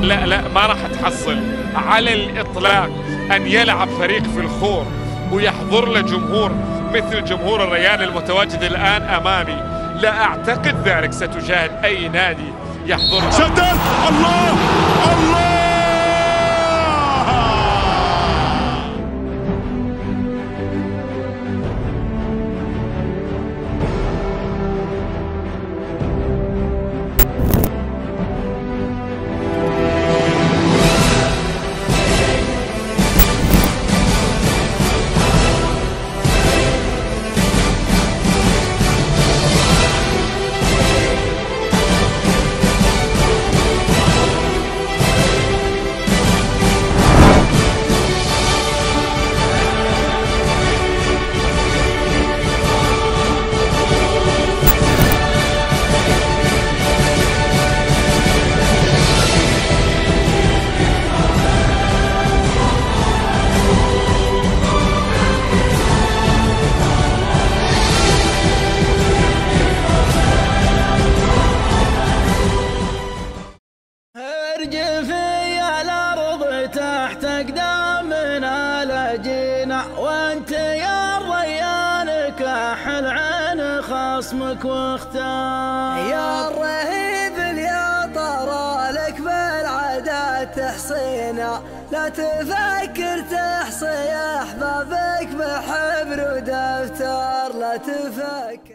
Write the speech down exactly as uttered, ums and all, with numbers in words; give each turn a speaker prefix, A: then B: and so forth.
A: لا لا ما راح تحصل على الإطلاق أن يلعب فريق في الخور ويحضر له جمهور مثل جمهور الريان المتواجد الآن أمامي. لا أعتقد ذلك. ستشاهد أي نادي يحضر.
B: شدد الله الله.
C: ارجفي على الارض تحت اقدامنا لجينا، وانت يا الريان كحل عين خصمك واختار.
D: يا الرهيب يا طرى لك بالعادات تحصينا، لا تفكر تحصي احبابك بحبر ودفتر، لا تفكر